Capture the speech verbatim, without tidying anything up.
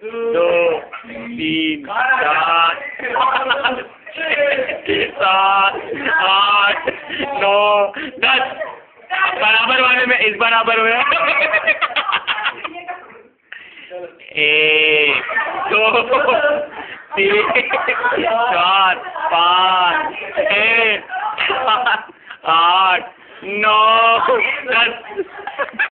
दो, तीन, चार, सात, आठ, नौ, दस। बराबर वाले में इस बराबर हुए। एक, दो, तीन, चार, पाँच, छः, सात, आठ, नौ।